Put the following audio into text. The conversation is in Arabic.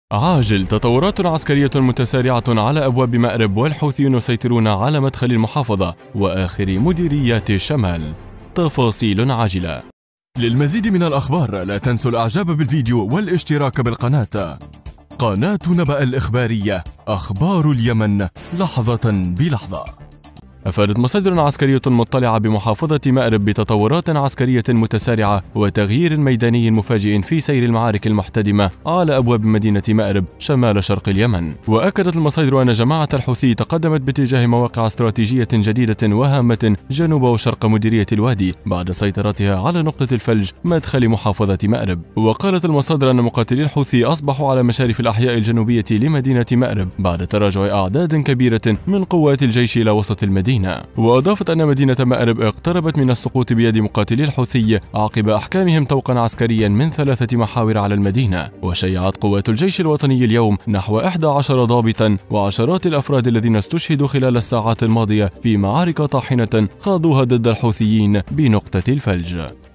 عاجل. تطورات عسكرية متسارعة على أبواب مأرب، والحوثيون يسيطرون على مدخل المحافظة وآخر مديريات الشمال. تفاصيل عاجلة. للمزيد من الأخبار لا تنسوا الإعجاب بالفيديو والاشتراك بالقناة. قناة نبأ الإخبارية، أخبار اليمن لحظة بلحظة. أفادت مصادر عسكرية مطلعة بمحافظة مأرب بتطورات عسكرية متسارعة وتغيير ميداني مفاجئ في سير المعارك المحتدمة على أبواب مدينة مأرب شمال شرق اليمن. وأكدت المصادر أن جماعة الحوثي تقدمت باتجاه مواقع استراتيجية جديدة وهامة جنوب وشرق مديرية الوادي بعد سيطرتها على نقطة الفلج مدخل محافظة مأرب. وقالت المصادر أن مقاتلي الحوثي أصبحوا على مشارف الأحياء الجنوبية لمدينة مأرب بعد تراجع أعداد كبيرة من قوات الجيش إلى وسط المدينة. وأضافت أن مدينة مأرب اقتربت من السقوط بيد مقاتلي الحوثي عقب أحكامهم طوقا عسكريا من 3 محاور على المدينة. وشيعت قوات الجيش الوطني اليوم نحو 11 ضابطا وعشرات الأفراد الذين استشهدوا خلال الساعات الماضية في معارك طاحنة خاضوها ضد الحوثيين بنقطة الفلج.